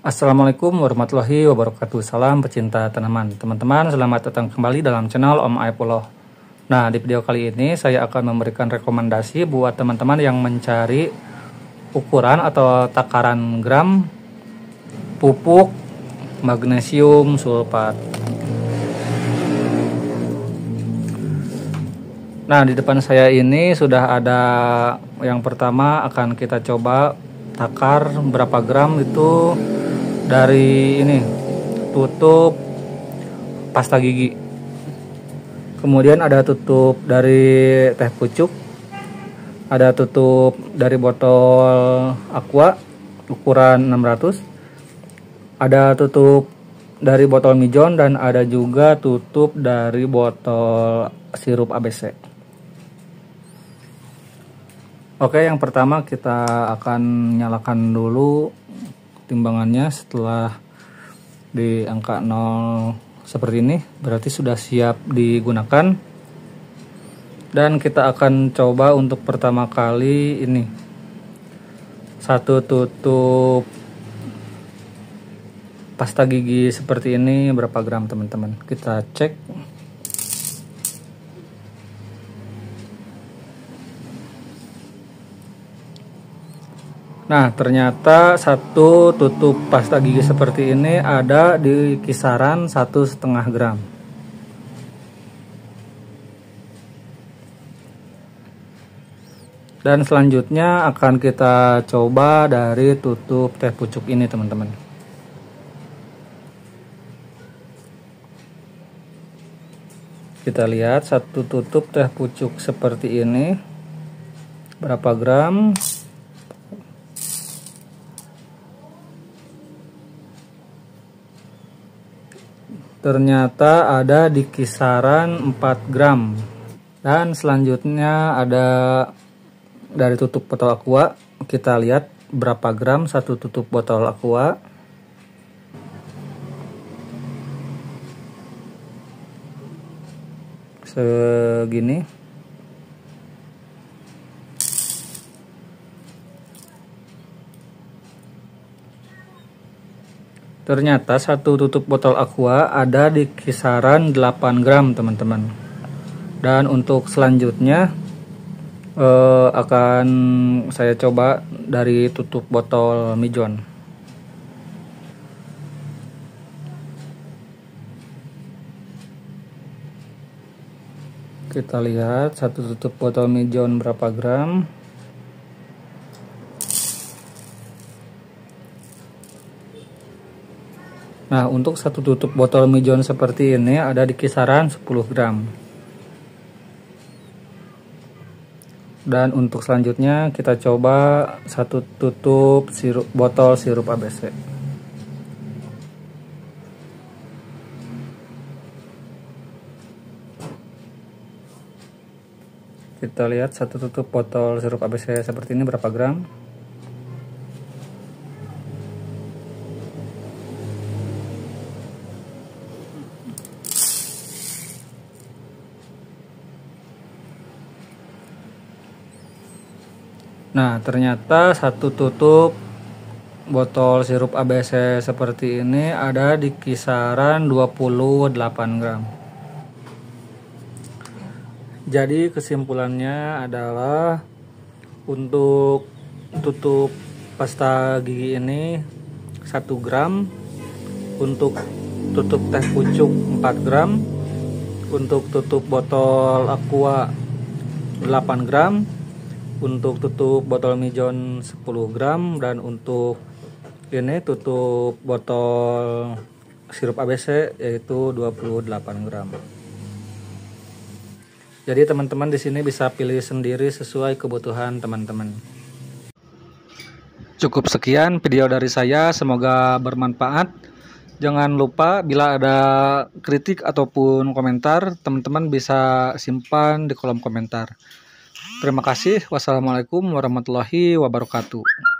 Assalamualaikum warahmatullahi wabarakatuh. Salam pecinta tanaman. Teman-teman, selamat datang kembali dalam channel Om Aepullah. Nah, di video kali ini saya akan memberikan rekomendasi buat teman-teman yang mencari ukuran atau takaran gram pupuk magnesium sulfat. Nah, di depan saya ini sudah ada yang pertama, akan kita coba takar berapa gram itu dari ini tutup pasta gigi. Kemudian ada tutup dari teh pucuk, ada tutup dari botol aqua ukuran 600, ada tutup dari botol mijon, dan ada juga tutup dari botol sirup ABC. Oke, yang pertama kita akan nyalakan dulu timbangannya. Setelah di angka 0 seperti ini berarti sudah siap digunakan, dan kita akan coba untuk pertama kali ini satu tutup pasta gigi seperti ini berapa gram teman-teman. Kita cek. Nah, ternyata satu tutup pasta gigi seperti ini ada di kisaran 1,5 gram. Dan selanjutnya akan kita coba dari tutup teh pucuk ini teman-teman. Kita lihat satu tutup teh pucuk seperti ini berapa gram. Ternyata ada di kisaran 4 gram. Dan selanjutnya ada dari tutup botol aqua. Kita lihat berapa gram satu tutup botol aqua. Segini. Ternyata satu tutup botol aqua ada di kisaran 8 gram teman-teman. Dan untuk selanjutnya akan saya coba dari tutup botol mijon. Kita lihat satu tutup botol mijon berapa gram. Nah, untuk satu tutup botol mijon seperti ini ada di kisaran 10 gram. Dan untuk selanjutnya kita coba satu tutup botol sirup ABC. Kita lihat satu tutup botol sirup ABC seperti ini berapa gram. Nah, ternyata satu tutup botol sirup ABC seperti ini ada di kisaran 28 gram. Jadi kesimpulannya adalah untuk tutup pasta gigi ini 1 gram, untuk tutup teh pucuk 4 gram, untuk tutup botol aqua 8 gram, untuk tutup botol mijon 10 gram, dan untuk ini tutup botol sirup ABC yaitu 28 gram. Jadi teman-teman di sini bisa pilih sendiri sesuai kebutuhan teman-teman. Cukup sekian video dari saya, semoga bermanfaat. Jangan lupa bila ada kritik ataupun komentar, teman-teman bisa simpan di kolom komentar. Terima kasih. Wassalamualaikum warahmatullahi wabarakatuh.